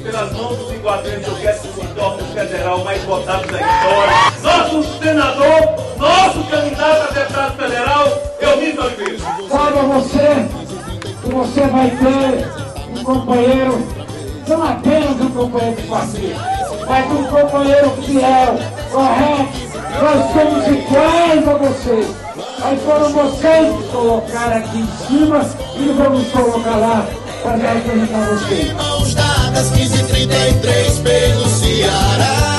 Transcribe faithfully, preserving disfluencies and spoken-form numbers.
pelas mãos dos iguadenses, eu quero que se torne o federal mais votado da história. Nosso senador, nosso candidato a deputado federal, Eumício Oliveira. Saiba você que você vai ter um companheiro, não apenas um companheiro de partido, mas um companheiro fiel, correto. Nós somos iguais a vocês. Aí foram vocês que colocaram aqui em cima e vamos colocar lá para representar vocês. Mãos dadas, quinze e trinta e três pelo Ceará.